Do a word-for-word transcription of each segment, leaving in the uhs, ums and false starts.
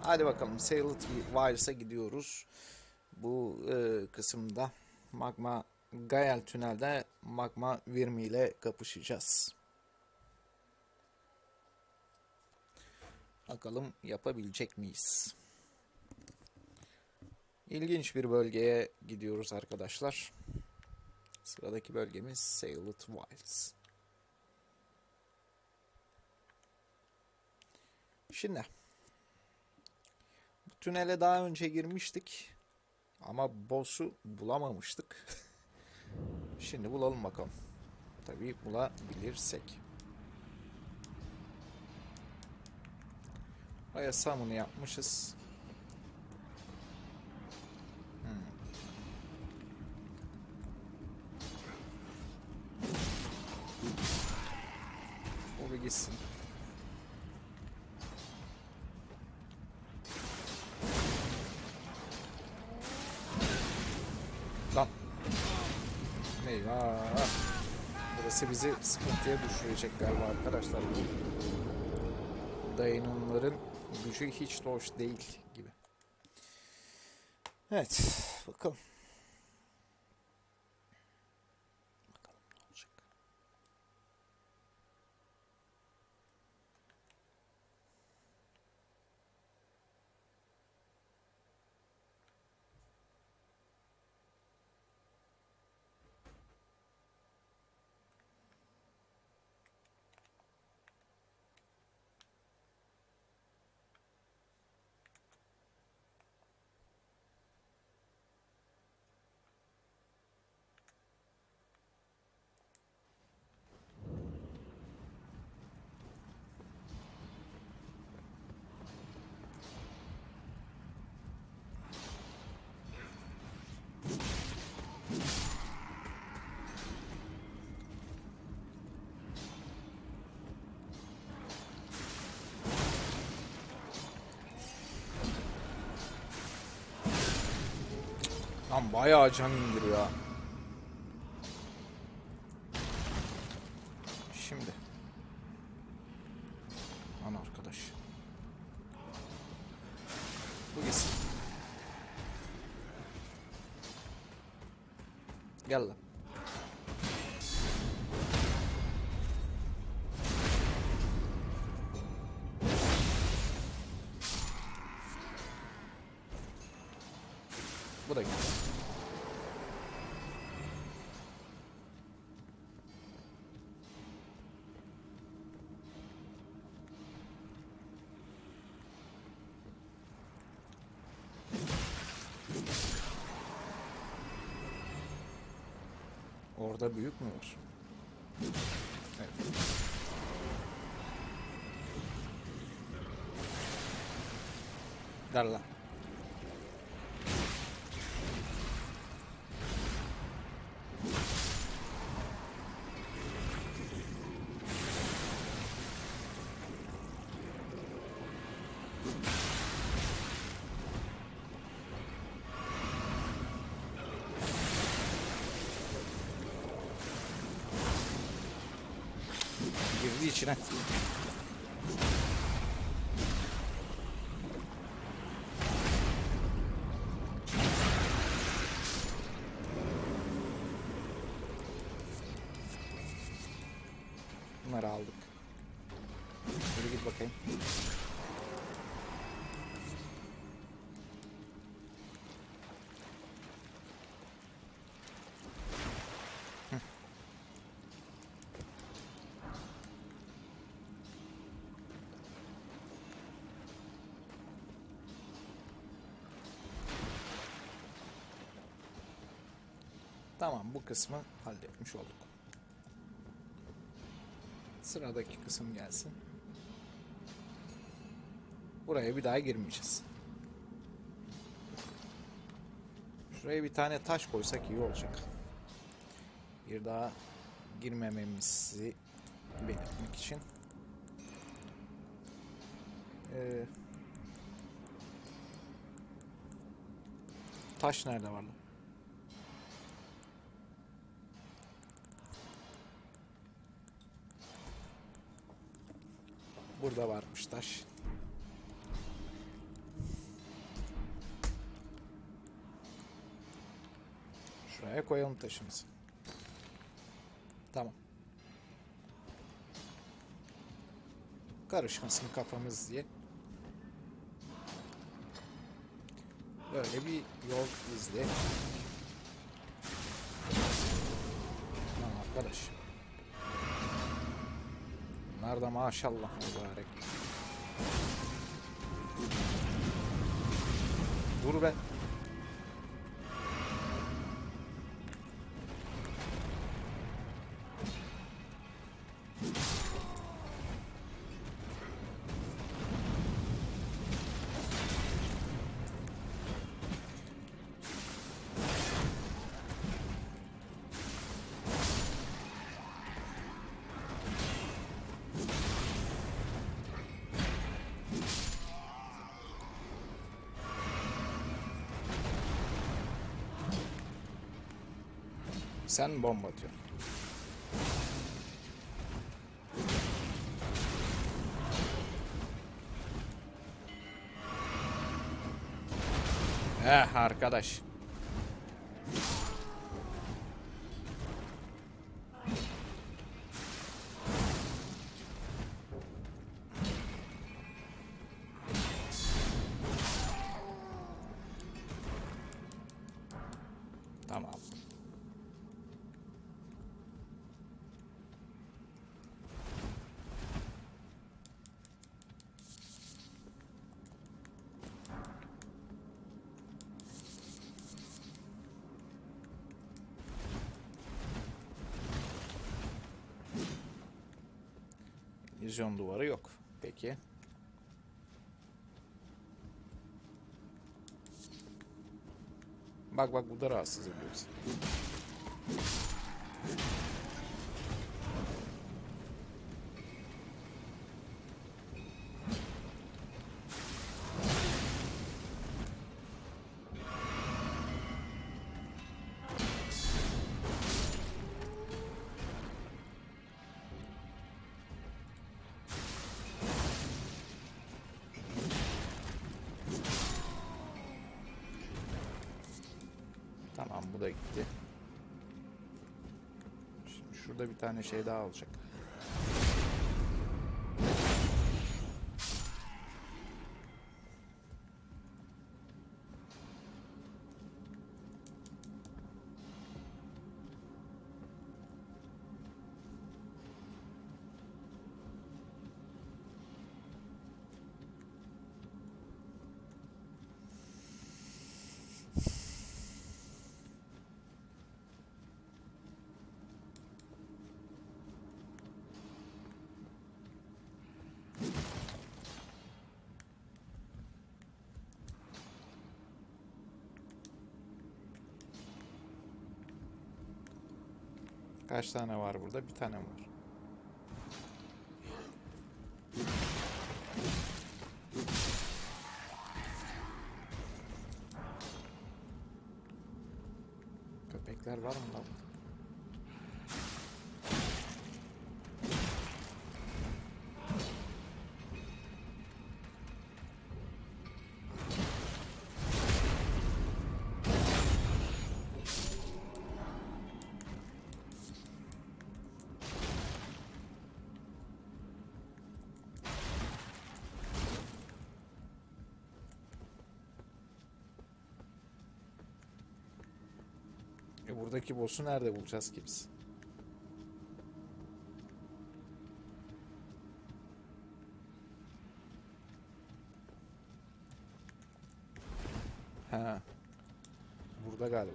Hadi bakalım Silent Wilds'a gidiyoruz. Bu e, kısımda Magma Gael Tünel'de Magma Wyrm ile kapışacağız. Bakalım yapabilecek miyiz? İlginç bir bölgeye gidiyoruz arkadaşlar. Sıradaki bölgemiz Silent Wilds. Şimdi bu tünele daha önce girmiştik ama boss'u bulamamıştık. Şimdi bulalım bakalım. Tabii bulabilirsek. Buraya summon'ı yapmışız. Hmm. O bir gitsin. Lan. Eyvah. Burası bizi sıkıntıya düşürecek galiba arkadaşlar. Dayanımların gücü hiç de hoş değil gibi. Evet. Bakalım. Bakalım ne olacak. Lan bayağı can indiriyor. Şimdi. Lan arkadaş. Bu gitsin. Gel lan. Bu da gel. Orada büyük mü var? Evet. Gel lan. Girdi içine. Bunları aldık. Yürü git bakayım. Tamam, bu kısmı halletmiş olduk. Sıradaki kısım gelsin. Buraya bir daha girmeyeceğiz. Şuraya bir tane taş koysak iyi olacak. Bir daha girmememizi belirtmek için. Ee, taş nerede var lan? Burada varmış taş. Şuraya koyalım taşımızı. Tamam. Karışmasın kafamız diye. Böyle bir yol izleyelim. Lan arkadaş. Bunlar da maşallah mübarek. Dur be. Sen bomba atıyorsun. Eh arkadaş. Tamam. Vizyon duvarı yok. Peki. Bak bak bu da rahatsız ediyor bizi. Tamam bu da gitti. Şimdi şurada bir tane şey daha olacak. Kaç tane var burada? Bir tane var. Köpekler var mı lan? E buradaki boss'u nerede bulacağız ki biz? Ha. Burada galiba.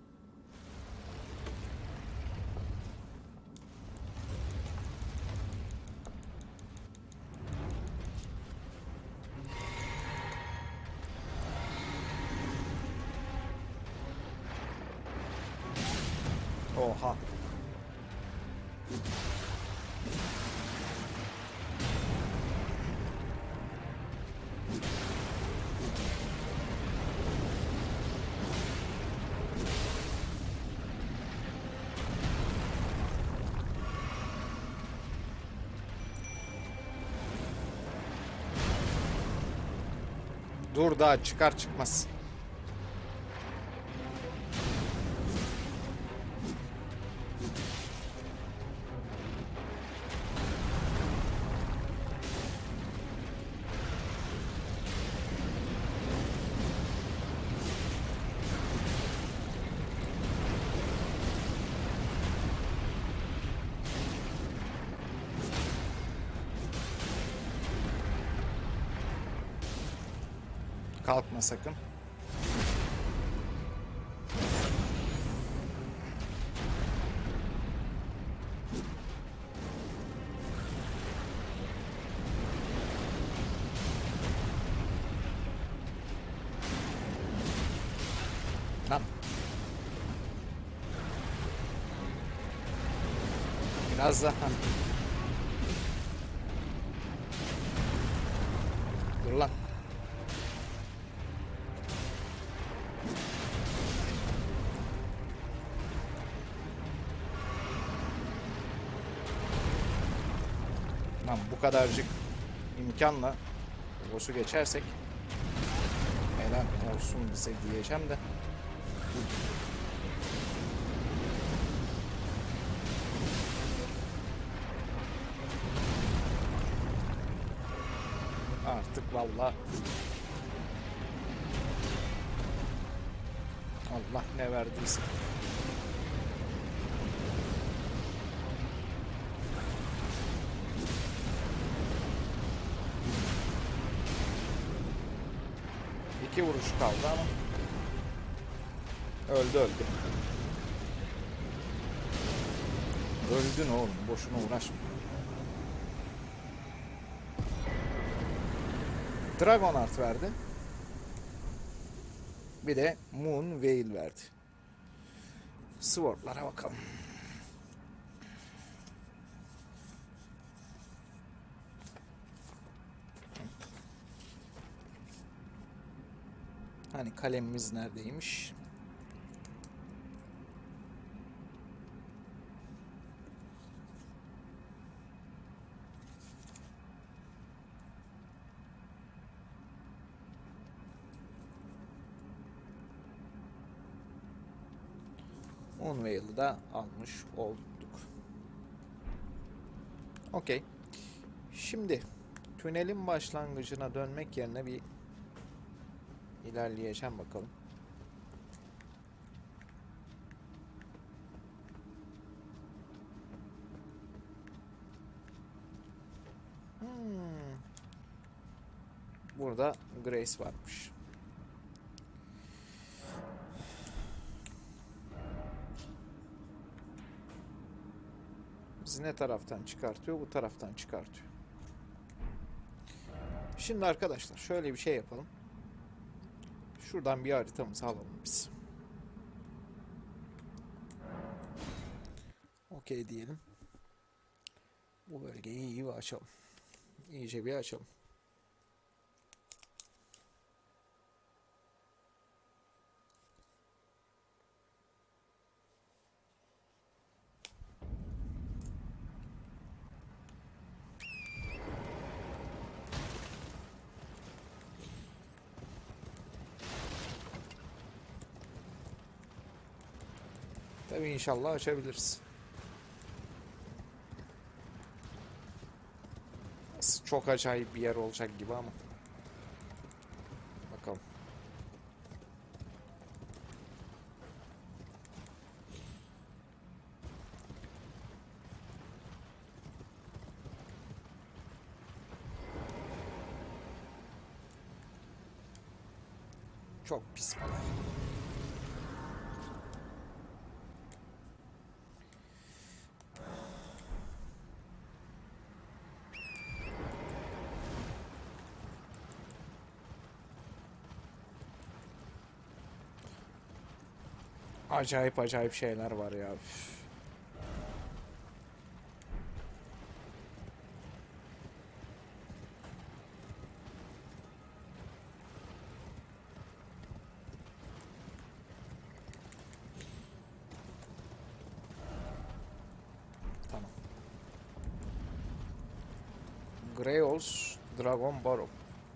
Oha. Dur daha çıkar çıkmaz. Kalkma sakın. Lan. Biraz daha. Dur lan. Lan bu kadarcık imkanla boss'u geçersek helal olsun bize diyeceğim de. Artık valla Allah ne verdiyse. İki vuruş kaldı ama öldü öldü. Öldün oğlum, boşuna uğraşma. Dragon Art verdi. Bir de Moon Veil verdi. Sword'lara bakalım. Hani kalemimiz neredeymiş? Moonveil'ı da almış olduk. Okey. Şimdi tünelin başlangıcına dönmek yerine bir ilerleyeceğim bakalım. Hmm. Burada Grace varmış. Bizi ne taraftan çıkartıyor? Bu taraftan çıkartıyor. Şimdi arkadaşlar şöyle bir şey yapalım. Şuradan bir haritamızı alalım biz. Okey diyelim. Bu bölgeyi iyi bir açalım. İyice bir açalım. Tabii inşallah açabiliriz. Çok acayip bir yer olacak gibi ama. Bakalım. Çok pis bir yer. Acayip acayip şeyler var ya. Üf. Tamam. Greos Dragon Barrow.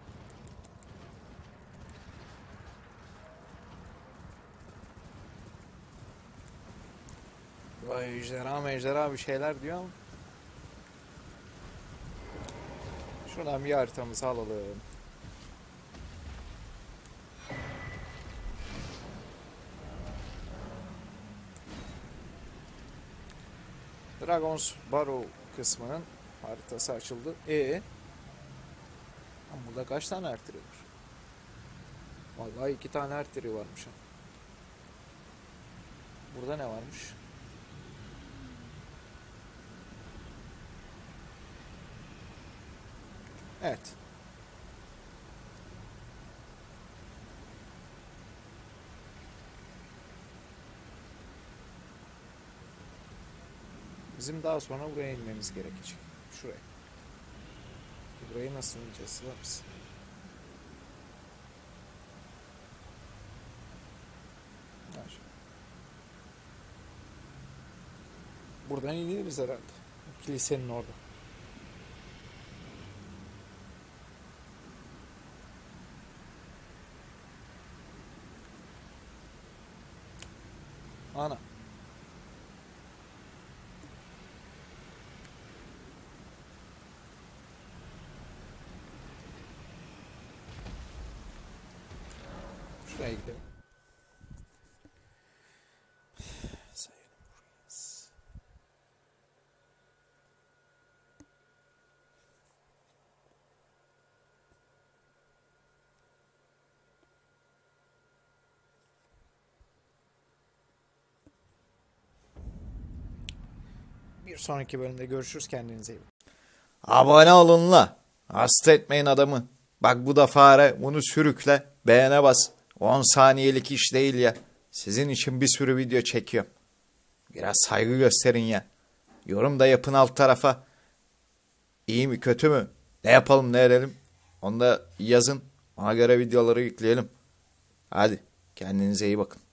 Vay ejderha mejderha bir şeyler diyor ama. Şuradan bir haritamızı alalım. Dragon's Barrow kısmının haritası açıldı. E burada kaç tane ertiriyor? Vallahi iki tane arteri varmış ha. Burada ne varmış? Evet. Bizim daha sonra buraya inmemiz gerekecek. Şuraya. Burayı nasıl ineceğiz? Sılar mısın? Buradan ineriz herhalde. Kilisenin orada. Ana. Şuraya gidelim. Sayalım burayız. Bir sonraki bölümde görüşürüz. Kendinize iyi bakın. Abone olun la. Hasta etmeyin adamı. Bak bu da fare. Bunu sürükle. Beğene bas. on saniyelik iş değil ya. Sizin için bir sürü video çekiyorum. Biraz saygı gösterin ya. Yorum da yapın alt tarafa. İyi mi kötü mü? Ne yapalım ne edelim? Onu da yazın. Ona göre videoları yükleyelim. Hadi kendinize iyi bakın.